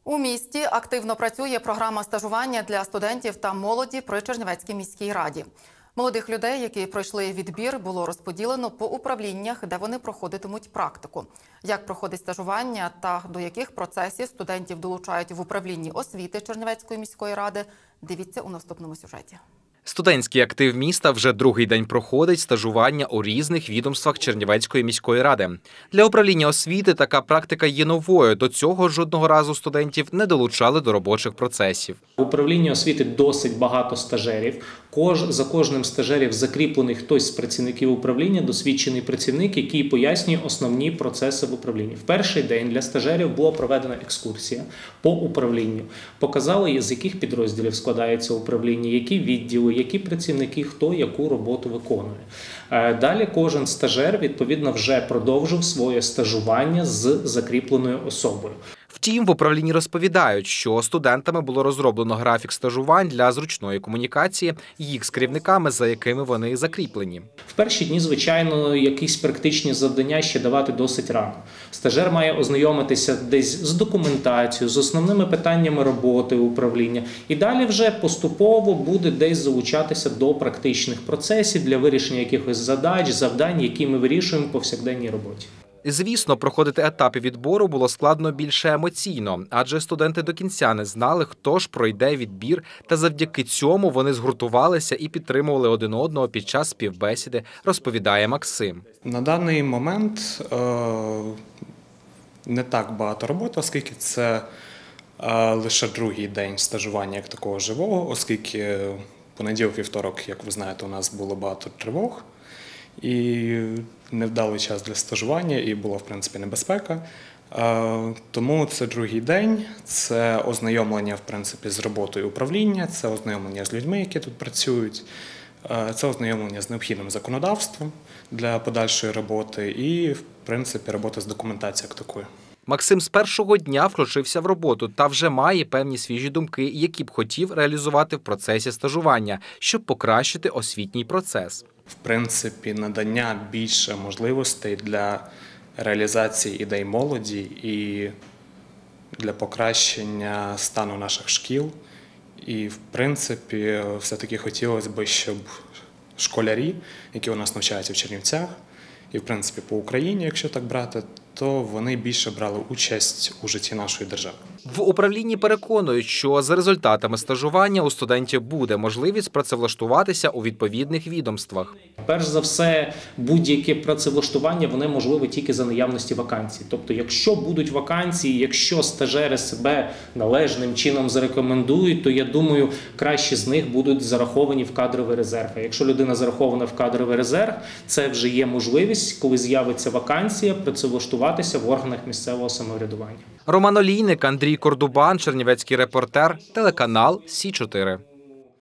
У місті активно працює програма стажування для студентів та молоді при Чернівецькій міській раді. Молодих людей, які пройшли відбір, було розподілено по управліннях, де вони проходитимуть практику. Як проходить стажування та до яких процесів студентів долучають в управлінні освіти Чернівецької міської ради, дивіться у наступному сюжеті. Студентський актив міста вже другий день проходить стажування у різних відомствах Чернівецької міської ради. Для управління освіти така практика є новою. До цього жодного разу студентів не долучали до робочих процесів. В управлінні освіти досить багато стажерів. За кожним стажерів закріплений хтось з працівників управління, досвідчений працівник, який пояснює основні процеси в управлінні. В перший день для стажерів була проведена екскурсія по управлінню. Показали, з яких підрозділів складається управління, які відділи, які працівники, хто яку роботу виконує. Далі кожен стажер, відповідно, вже продовжив своє стажування з закріпленою особою. Втім, в управлінні розповідають, що студентами було розроблено графік стажувань для зручної комунікації їх з керівниками, за якими вони закріплені. В перші дні, звичайно, якісь практичні завдання ще давати досить рано. Стажер має ознайомитися десь з документацією, з основними питаннями роботи управління. І далі вже поступово буде десь залучатися до практичних процесів для вирішення якихось задач, завдань, які ми вирішуємо в повсякденній роботі. Звісно, проходити етапи відбору було складно більше емоційно, адже студенти до кінця не знали, хто ж пройде відбір, та завдяки цьому вони згуртувалися і підтримували один одного під час співбесіди, розповідає Максим. На даний момент не так багато роботи, оскільки це лише другий день стажування як такого живого, оскільки понеділок-вівторок, як ви знаєте, у нас було багато тривог. І невдалий час для стажування, і була, в принципі, небезпека. Тому це другий день, це ознайомлення, в принципі, з роботою управління, це ознайомлення з людьми, які тут працюють, це ознайомлення з необхідним законодавством для подальшої роботи і, в принципі, робота з документацією як такою. Максим з першого дня включився в роботу та вже має певні свіжі думки, які б хотів реалізувати в процесі стажування, щоб покращити освітній процес. В принципі, надання більше можливостей для реалізації ідей молоді і для покращення стану наших шкіл. І, в принципі, все-таки хотілося б, щоб школярі, які у нас навчаються в Чернівцях, і, в принципі, по Україні, якщо так брати, то вони більше брали участь у житті нашої держави. В управлінні переконують, що за результатами стажування у студентів буде можливість працевлаштуватися у відповідних відомствах. Перш за все, будь-яке працевлаштування, воно можливе тільки за наявності вакансій. Тобто, якщо будуть вакансії, якщо стажери себе належним чином зарекомендують, то, я думаю, кращі з них будуть зараховані в кадровий резерв. А якщо людина зарахована в кадровий резерв, це вже є можливість, коли з'явиться вакансія, працевлаштуватися в органах місцевого самоврядування. Роман Олійник, Андрій Кордубан, Чернівецький репортер, телеканал Сі 4.